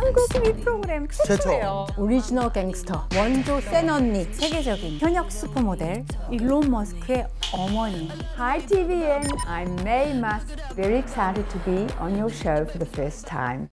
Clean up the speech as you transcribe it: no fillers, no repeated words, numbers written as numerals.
한국 TV 프로그램 최초예요. 오리지널 갱스터, 원조 센 언니, 세계적인 현역 슈퍼모델, 일론 머스크의 어머니. Hi TVN, I'm May Mas. Very excited to be on your show for the first time.